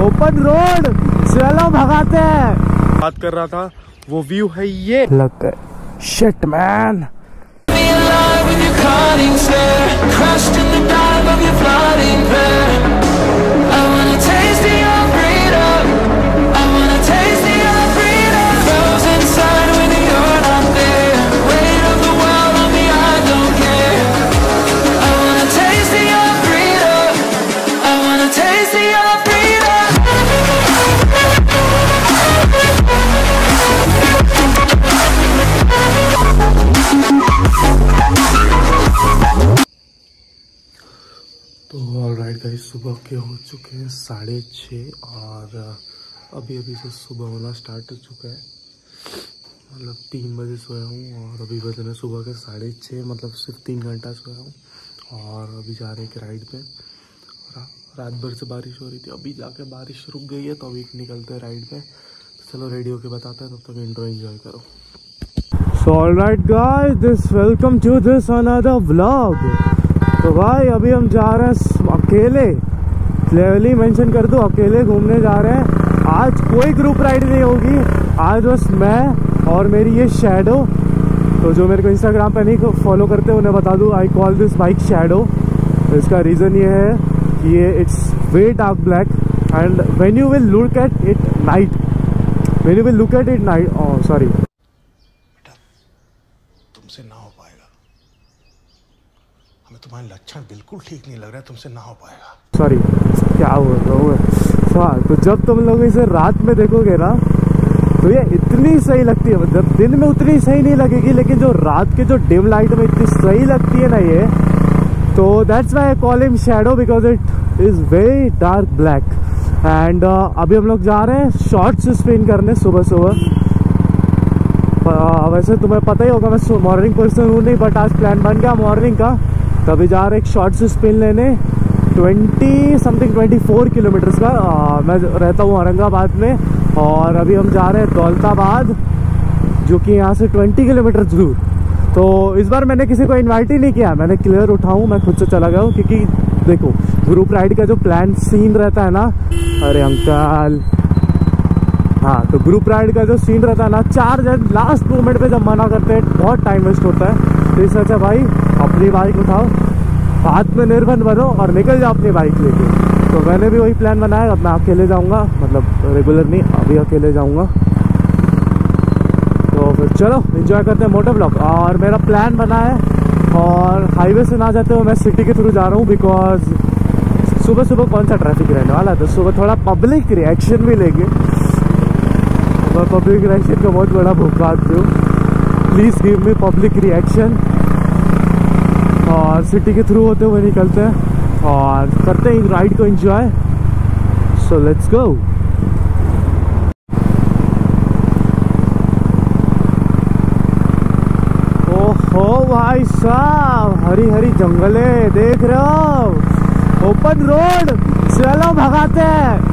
Open road, चलो भगाते हैं। बात कर रहा था, वो व्यू है ये। लग गए, शिट मैन। तो ऑलराइट गाइस, सुबह के हो चुके हैं 6:30 और अभी से सुबह होना स्टार्ट हो चुका है। मतलब 3 बजे सोया हूँ और अभी बजे मैं सुबह के 6:30, मतलब सिर्फ 3 घंटा सोया हूँ। और अभी जा रहे हैं एक राइड पे। रात भर से बारिश हो रही थी, अभी जाके बारिश रुक गई है तो अभी निकलते हैं राइड पे। तो चलो रेडी होके बताते हैं, तब तक इंट्रो एंजॉय करो। So alright guys, this welcome to this another vlog. तो भाई अभी हम जा रहे हैं अकेले, क्लियरली मेंशन कर दो, अकेले घूमने जा रहे हैं। आज कोई ग्रुप राइड नहीं होगी, आज बस मैं और मेरी ये शैडो। तो जो मेरे को इंस्टाग्राम पे नहीं फॉलो करते उन्हें बता दूँ, I call this bike shadow. तो इसका रीज़न ये है कि ये it's way dark black and when you will look at it night, when you will look at it night, sorry बेटा तुमसे ना हो पाएगा, हमें तुम्हारे लक्षण बिल्कुल ठीक नहीं लग रहा है, तुमसे ना हो पाएगा। सॉरी, क्या बोल रहा हूँ। हाँ, तो जब तुम लोग इसे रात में देखोगे ना तो ये इतनी सही लगती है। जब दिन में उतनी सही नहीं लगेगी, लेकिन जो रात के जो डिम लाइट में इतनी सही लगती है ना ये, तो that's why I call him shadow because it is very dark black. And अभी हम लोग जा रहे हैं शॉर्ट्स स्पिन करने सुबह सुबह। वैसे तुम्हें पता ही होगा मैं मॉर्निंग पर्सन हूँ नहीं, बट आज प्लान बन गया मॉर्निंग का। तभी जा रहे एक शॉर्ट्स स्पिन लेने 24 किलोमीटर्स का। मैं रहता हूँ औरंगाबाद में और अभी हम जा रहे हैं दौलताबाद, जो कि यहाँ से 20 किलोमीटर दूर। तो इस बार मैंने किसी को इनवाइट ही नहीं किया, मैंने क्लियर उठाऊँ, मैं खुद से चला गया हूँ। क्योंकि देखो ग्रुप राइड का जो प्लान सीन रहता है ना, अरे अंकल, हाँ, तो ग्रुप राइड का जो सीन रहता है ना, 4 जन लास्ट मोमेंट पे जब मना करते हैं बहुत टाइम वेस्ट होता है। तो इस अच्छा भाई अपनी बाइक उठाओ, आत्मनिर्भर बनो और निकल जाओ अपनी बाइक लेके। तो मैंने भी वही प्लान बनाया, अब मैं अकेले जाऊँगा, मतलब रेगुलर नहीं, अभी अकेले जाऊँगा। तो फिर चलो एंजॉय करते हैं मोटर ब्लॉग। और मेरा प्लान बना है, और हाईवे से ना जाते हुए मैं सिटी के थ्रू जा रहा हूँ, बिकॉज सुबह सुबह कौन सा ट्रैफिक रहने वाला है। तो सुबह थोड़ा पब्लिक रिएक्शन भी लेंगे, मैं पब्लिक रिएक्शन का बहुत बड़ा भुगतान दूँ, please give me public reaction. और सिटी के थ्रू होते हुए निकलते हैं और करते हैं राइड को एंजॉय। So let's go. ओहो भाई साहब, हरी हरी जंगले देख रहे हो, ओपन रोड, चलो भगाते हैं।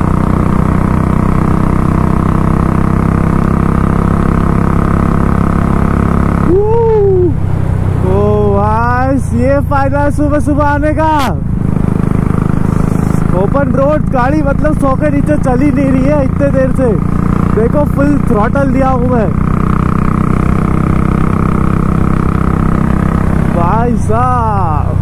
ये फायदा है सुबह सुबह आने का। ओपन रोड गाड़ी मतलब 100 के नीचे चल ही नहीं रही है इतने देर से। देखो फुल थ्रॉटल दिया हूँ मैं भाई साहब।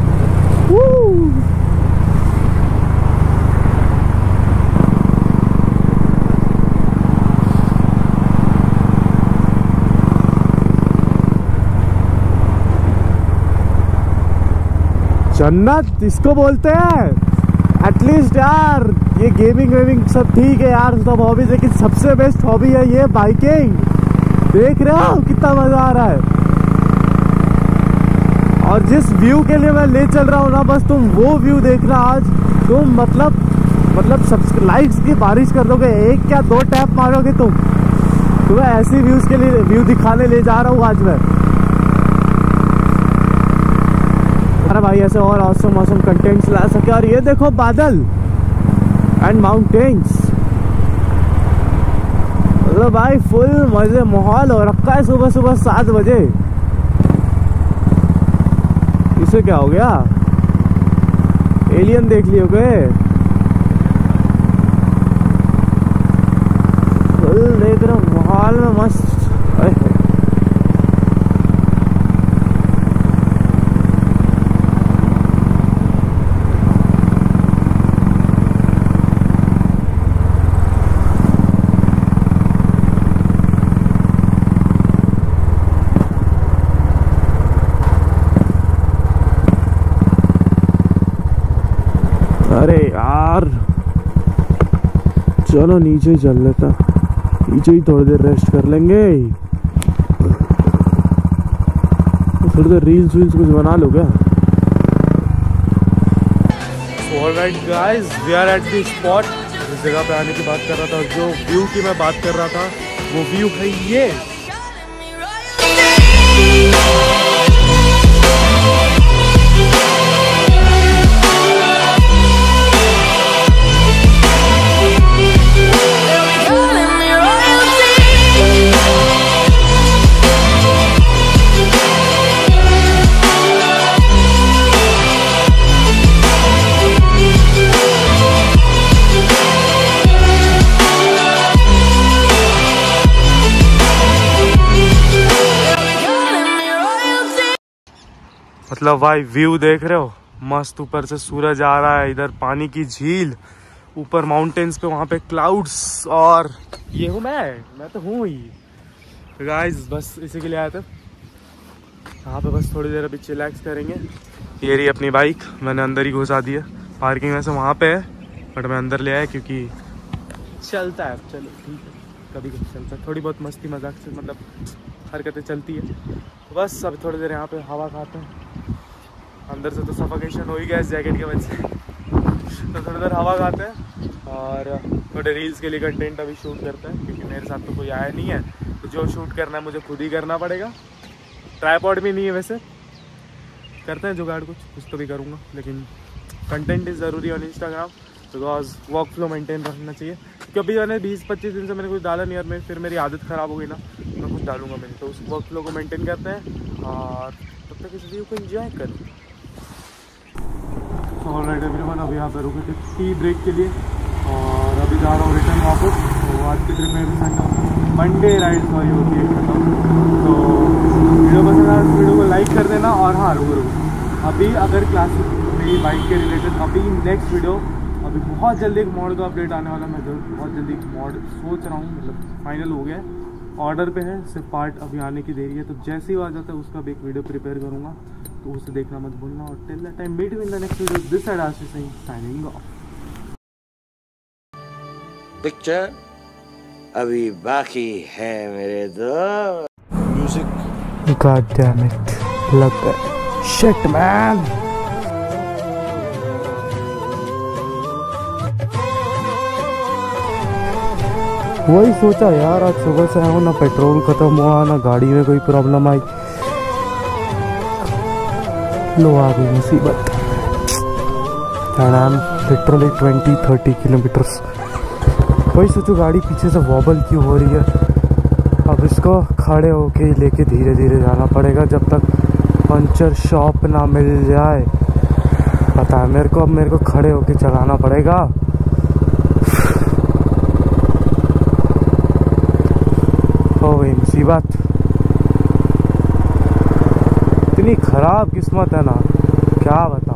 जन्नत इसको बोलते हैं एटलीस्ट यार। ये गेमिंग वेमिंग सब ठीक है यार, सब हॉबीज, लेकिन सबसे बेस्ट हॉबी है ये बाइकिंग। देख रहे हो कितना मजा आ रहा है। और जिस व्यू के लिए मैं ले चल रहा हूँ ना, बस तुम वो व्यू देखना आज। तुम मतलब सब्सक्राइब्स की बारिश कर दोगे, 1 क्या 2 टैप मारोगे तुम। तुम्हें ऐसी व्यूज के लिए व्यू दिखाने ले जा रहा हूँ आज मैं। अरे भाई ऐसे और औसम कंटेंट्स ला सके। और ये देखो बादल एंड माउंटेन्स, मतलब भाई फुल मजे माहौल हो रखा है सुबह सुबह 7 बजे। इसे क्या हो गया, एलियन देख लियोगे। मस्त। अरे यार चलो नीचे ही चल लेता, नीचे ही थोड़ी देर रेस्ट कर लेंगे। थोड़ी देर रील्स वील्स कुछ बना लो क्या। Alright guys, we are at the spot. जिस जगह पे आने की बात कर रहा था, जो व्यू की मैं बात कर रहा था, वो व्यू है ये। मतलब भाई व्यू देख रहे हो, मस्त ऊपर से सूरज आ रहा है, इधर पानी की झील, ऊपर माउंटेन्स पे, वहाँ पे क्लाउड्स, और ये हूँ मैं तो हूँ ही। गाइस बस इसी के लिए आए थे यहाँ पे, बस थोड़ी देर अभी चिलैक्स करेंगे। ये रही अपनी बाइक, मैंने अंदर ही घुसा दी है, पार्किंग वैसे वहाँ पे है बट मैं अंदर ले आया क्योंकि चलता है। चलो ठीक है, कभी कभी चलता है, थोड़ी बहुत मस्ती मजाक से मतलब हरकतें चलती है। तो बस अभी थोड़ी देर यहाँ पे हवा खाते हैं। अंदर से तो सफोकेशन हो ही गया इस जैकेट के वजह से, तो थोड़ी देर हवा खाते हैं और थोड़े रील्स के लिए कंटेंट अभी शूट करते हैं, क्योंकि मेरे साथ तो कोई आया नहीं है, तो जो शूट करना है मुझे खुद ही करना पड़ेगा। ट्राइपॉड भी नहीं है वैसे, करते हैं जुगाड़, कुछ तो भी करूँगा, लेकिन कंटेंट इज़ ज़रूरी on Instagram, because work flow maintain रखना चाहिए। क्योंकि अभी मैंने 20-25 दिन से मैंने कुछ डाला नहीं, और फिर मेरी आदत ख़राब हो गई ना, मैं कुछ डालूंगा मैंने, तो उस वर्क फ्लो को मेंटेन करते हैं और तब तक इस वीडियो को एंजॉय करें। ऑलराइट एवरीवन, अभी यहाँ पे रुके थे टी ब्रेक के लिए और अभी जा रहा हूँ रिटर्न वापस। तो आज की ट्रिप में भी संडे मंडे राइड सॉरी होती है खत्म। तो वीडियो पसंद आया तो वीडियो को लाइक कर देना। और हाँ रुको अभी अगर क्लासिक मेरी बाइक के रिलेटेड अभी नेक्स्ट वीडियो, अभी बहुत जल्दी एक मॉड का अपडेट आने वाला है। मैं बहुत जल्दी एक मॉड सोच रहा हूँ, मतलब फाइनल हो गया है, ऑर्डर पे है, सिर्फ पार्ट अभी आने की देरी है। तो जैसे ही आ जाता है उसका भी एक वीडियो प्रिपेयर करूँगा, तो उसे देखना मत भूलना। और till that time meet you in the next video. This side Ashish Singh signing off. Picture अभी बाकी है मेरे दोस्त। म्यूजिक गॉड डैम इट, लग गया शिट मैन। वही सोचा यार, आज सुबह से आया हूँ, ना पेट्रोल खत्म हुआ, ना गाड़ी में कोई प्रॉब्लम आई, लो आ गई मुसीबत। And I am literally 20-30 kilometres. वही सोचो गाड़ी पीछे से वॉबल क्यों हो रही है। अब इसको खड़े होके लेके धीरे धीरे जाना पड़ेगा जब तक पंचर शॉप ना मिल जाए। पता है मेरे को, अब मेरे को खड़े होके चलाना पड़ेगा। हो गई मुसीबत, इतनी खराब किस्मत है ना, क्या बता।